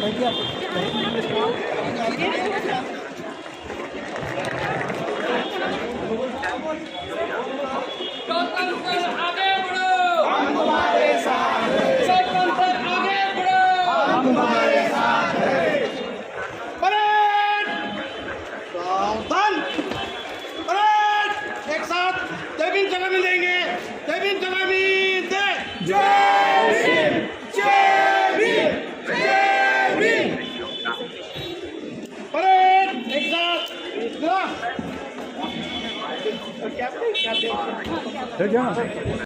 आगे बढ़ो, हम तुम्हारे साथ हैं। स्वतंत्र आगे बढ़ो, हम तुम्हारे साथ हैं। परेड, सावधान, परेड, एक साथ जय भीम सलामी देंगे। जय भीम सलामी दे। जय भीम, जय भीम, जय भीम। परेड, एक साथ क्या